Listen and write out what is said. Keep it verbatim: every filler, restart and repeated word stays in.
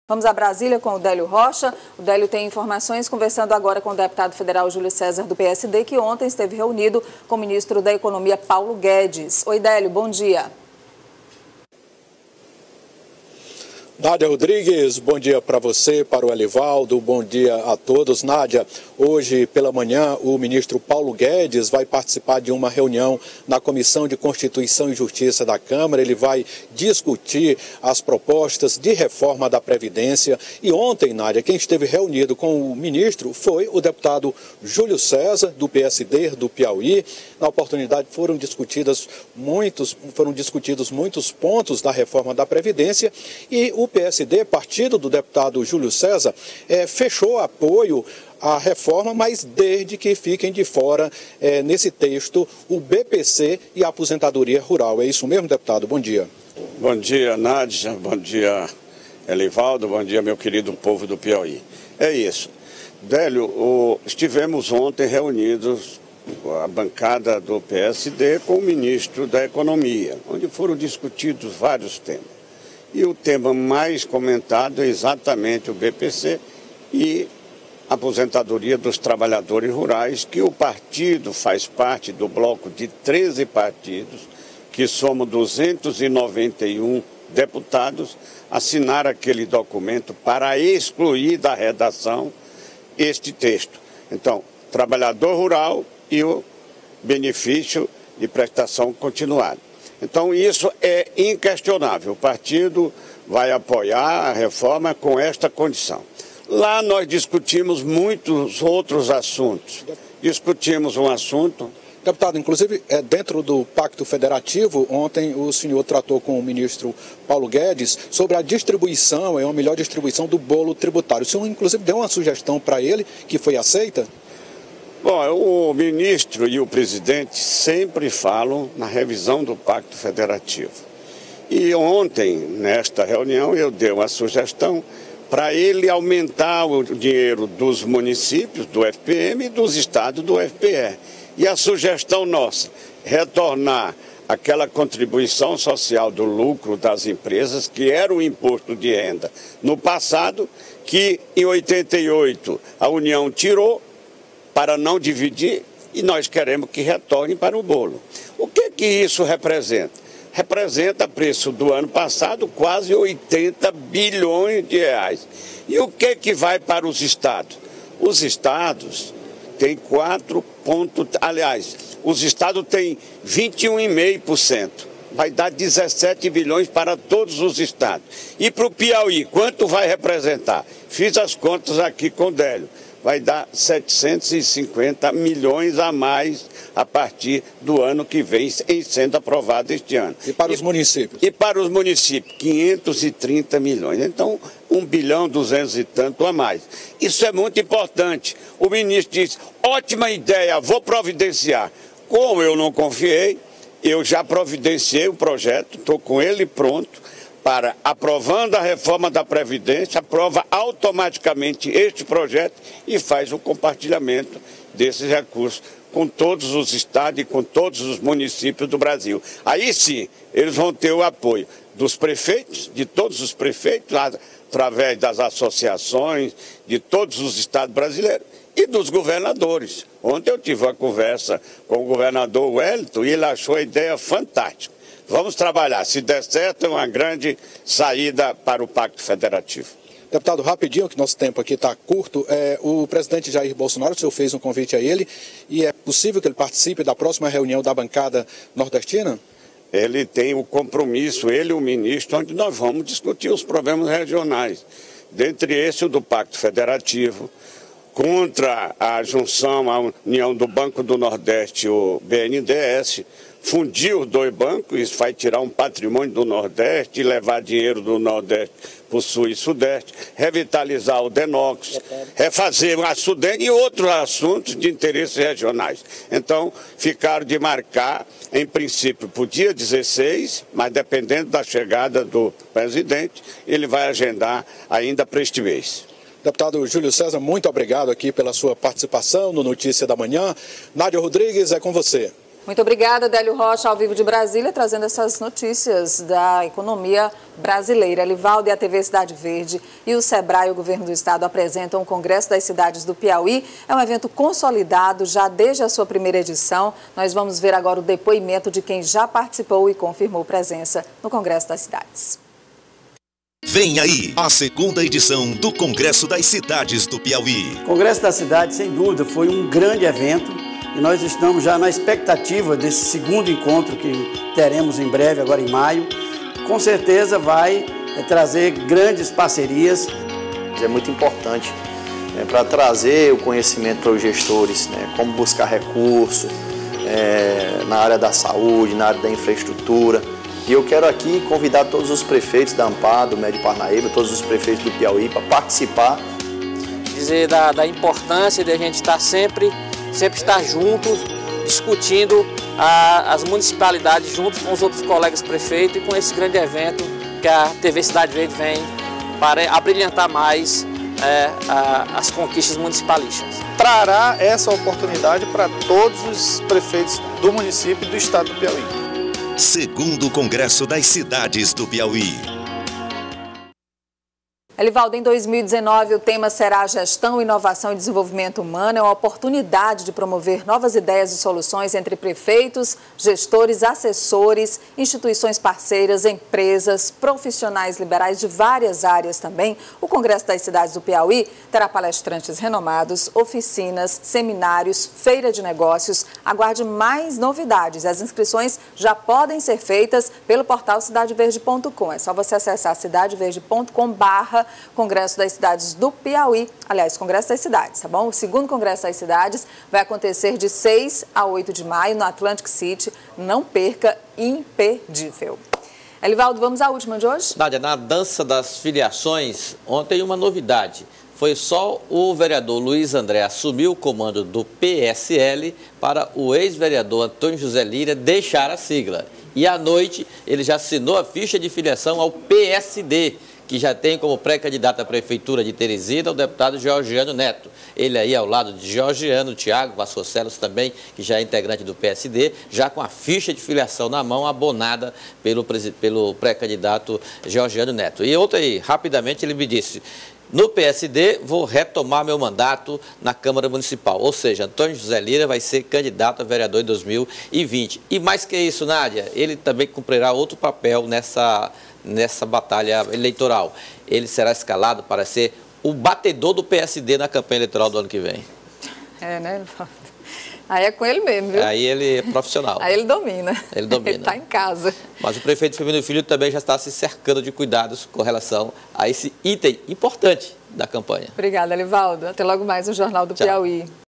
Vamos a Brasília com o Délio Rocha. O Délio tem informações, conversando agora com o deputado federal Júlio César, do P S D, que ontem esteve reunido com o ministro da Economia, Paulo Guedes. Oi, Délio, bom dia. Nádia Rodrigues, bom dia para você, para o Elivaldo, bom dia a todos. Nádia, hoje pela manhã o ministro Paulo Guedes vai participar de uma reunião na Comissão de Constituição e Justiça da Câmara. Ele vai discutir as propostas de reforma da Previdência. E ontem, Nádia, quem esteve reunido com o ministro foi o deputado Júlio César, do P S D, do Piauí. Na oportunidade foram discutidas muitos, foram discutidos muitos pontos da reforma da Previdência e o O P S D, partido do deputado Júlio César, é, fechou apoio à reforma, mas desde que fiquem de fora, é, nesse texto, o B P C e a aposentadoria rural. É isso mesmo, deputado? Bom dia. Bom dia, Nádia. Bom dia, Elivaldo. Bom dia, meu querido povo do Piauí. É isso. Délio, o, estivemos ontem reunidos, a bancada do P S D, com o ministro da Economia, onde foram discutidos vários temas. E o tema mais comentado é exatamente o B P C e a aposentadoria dos trabalhadores rurais, que o partido faz parte do bloco de treze partidos, que somos duzentos e noventa e um deputados, assinar aquele documento para excluir da redação este texto. Então, trabalhador rural e o benefício de prestação continuada. Então, isso é inquestionável. O partido vai apoiar a reforma com esta condição. Lá nós discutimos muitos outros assuntos. Discutimos um assunto... Deputado, inclusive, é, dentro do Pacto Federativo, ontem o senhor tratou com o ministro Paulo Guedes sobre a distribuição, é uma melhor distribuição do bolo tributário. O senhor, inclusive, deu uma sugestão para ele, que foi aceita? Bom, o ministro e o presidente sempre falam na revisão do Pacto Federativo. E ontem, nesta reunião, eu dei uma sugestão para ele aumentar o dinheiro dos municípios, do F P M, e dos estados, do F P E. E a sugestão nossa, retornar aquela contribuição social do lucro das empresas, que era o imposto de renda no passado, que em oitenta e oito a União tirou, para não dividir, e nós queremos que retorne para o bolo. O que que isso representa? Representa, preço do ano passado, quase oitenta bilhões de reais. E o que que vai para os estados? Os estados têm quatro pontos, aliás, os estados têm vinte e um vírgula cinco por cento. Vai dar dezessete bilhões para todos os estados. E para o Piauí, quanto vai representar? Fiz as contas aqui com o Délio. Vai dar setecentos e cinquenta milhões a mais a partir do ano que vem, em sendo aprovado este ano. E para os municípios? E para os municípios, quinhentos e trinta milhões. Então, um bilhão, duzentos e tanto a mais. Isso é muito importante. O ministro disse, ótima ideia, vou providenciar. Como eu não confiei, eu já providenciei o projeto, estou com ele pronto, para, aprovando a reforma da Previdência, aprova automaticamente este projeto e faz o compartilhamento desses recursos com todos os estados e com todos os municípios do Brasil. Aí sim, eles vão ter o apoio dos prefeitos, de todos os prefeitos, através das associações de todos os estados brasileiros e dos governadores. Ontem eu tive uma conversa com o governador Wellington e ele achou a ideia fantástica. Vamos trabalhar. Se der certo, é uma grande saída para o Pacto Federativo. Deputado, rapidinho, que nosso tempo aqui está curto. É, o presidente Jair Bolsonaro, o senhor fez um convite a ele, e é possível que ele participe da próxima reunião da bancada nordestina? Ele tem o compromisso, ele e o ministro, onde nós vamos discutir os problemas regionais. Dentre esses, o do Pacto Federativo, contra a junção, a união do Banco do Nordeste e o B N D E S, fundir os dois bancos, isso vai tirar um patrimônio do Nordeste e levar dinheiro do Nordeste para o Sul e Sudeste, revitalizar o Denox, refazer a Sudene e outros assuntos de interesses regionais. Então, ficaram de marcar, em princípio, para o dia dezesseis, mas dependendo da chegada do presidente, ele vai agendar ainda para este mês. Deputado Júlio César, muito obrigado aqui pela sua participação no Notícia da Manhã. Nádia Rodrigues, é com você. Muito obrigada, Adélio Rocha, ao vivo de Brasília, trazendo essas notícias da economia brasileira. Elivaldo e a T V Cidade Verde e o Sebrae, o governo do estado, apresentam o Congresso das Cidades do Piauí. É um evento consolidado já desde a sua primeira edição. Nós vamos ver agora o depoimento de quem já participou e confirmou presença no Congresso das Cidades. Vem aí a segunda edição do Congresso das Cidades do Piauí. O Congresso da Cidade, sem dúvida, foi um grande evento e nós estamos já na expectativa desse segundo encontro que teremos em breve, agora em maio. Com certeza vai é, trazer grandes parcerias. É muito importante né, para trazer o conhecimento para os gestores, né, como buscar recurso é, na área da saúde, na área da infraestrutura. E eu quero aqui convidar todos os prefeitos da Amapá, do Médio Parnaíba, todos os prefeitos do Piauí para participar. Dizer da, da importância de a gente estar sempre, sempre estar juntos, discutindo a, as municipalidades juntos com os outros colegas prefeitos e com esse grande evento que a T V Cidade Verde vem para abrilhantar mais é, a, as conquistas municipalistas. Trará essa oportunidade para todos os prefeitos do município e do estado do Piauí. Segundo Congresso das Cidades do Piauí. Elivaldo, em dois mil e dezenove, o tema será Gestão, Inovação e Desenvolvimento Humano. É uma oportunidade de promover novas ideias e soluções entre prefeitos, gestores, assessores, instituições parceiras, empresas, profissionais liberais de várias áreas também. O Congresso das Cidades do Piauí terá palestrantes renomados, oficinas, seminários, feira de negócios. Aguarde mais novidades. As inscrições já podem ser feitas pelo portal cidade verde ponto com. É só você acessar cidade verde ponto com barra Congresso das Cidades do Piauí, aliás, Congresso das Cidades, tá bom? O segundo Congresso das Cidades vai acontecer de seis a oito de maio no Atlantic City. Não perca, imperdível. Elivaldo, vamos à última de hoje? Nádia, na dança das filiações, ontem uma novidade. Foi só o vereador Luiz André assumir o comando do P S L para o ex-vereador Antônio José Lira deixar a sigla. E à noite ele já assinou a ficha de filiação ao P S D, que já tem como pré-candidato à Prefeitura de Teresina o deputado Georgiano Neto. Ele aí ao lado de Georgiano, Tiago Vasconcelos também, que já é integrante do P S D, já com a ficha de filiação na mão, abonada pelo, pelo pré-candidato Georgiano Neto. E outra aí, rapidamente ele me disse: no P S D vou retomar meu mandato na Câmara Municipal. Ou seja, Antônio José Lira vai ser candidato a vereador em dois mil e vinte. E mais que isso, Nádia, ele também cumprirá outro papel nessa... nessa batalha eleitoral. Ele será escalado para ser o batedor do P S D na campanha eleitoral do ano que vem. É, né? Aí é com ele mesmo, viu? Aí ele é profissional. Aí ele domina. Ele domina. Ele está em casa. Mas o prefeito Firmino Filho também já está se cercando de cuidados com relação a esse item importante da campanha. Obrigada, Elivaldo. Até logo mais no Jornal do Tchau. Piauí.